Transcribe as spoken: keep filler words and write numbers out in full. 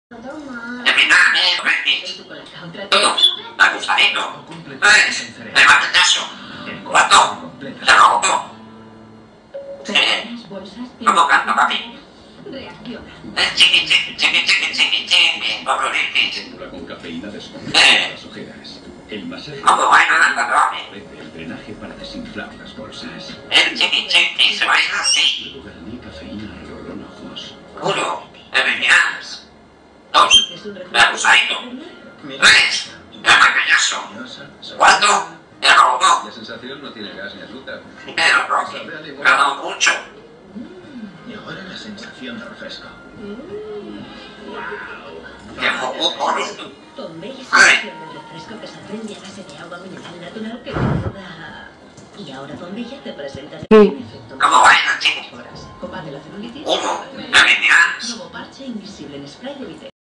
Toma. Terminame, Brexit. Todo. Acusarino. Tres. El marcazo. Cuatro. Se robó. Eh. ¿Cómo canto, papi? Reacciona. Eh, chiqui, chiqui, chiqui, chiqui, chiqui, chiqui. Poco difícil. Con cafeína descontrola Eh. las ojeras. El masaje ¿Cómo baila la patrona? el drenaje para desinflar las bolsas. El chiqui, chiqui se baila así. Guaraní, cafeína, rolón ojos. Uno. El Vivians. Dos. El acusarino. Tres. El marcazo. Cuatro. El robot. La sensación no tiene gas ni azúcar. El rocky. Ganó mucho. Y ahora la sensación de refresco. El robot por esto. Con bella sensación de refresco que se prende a base de agua mineral natural que te da. Y ahora Bombilla te presenta el efecto. ¿Cómo baila, chiqui? Combate la celulitis. Uno. El Vivians. Nuevo parche invisible en spray de viteo.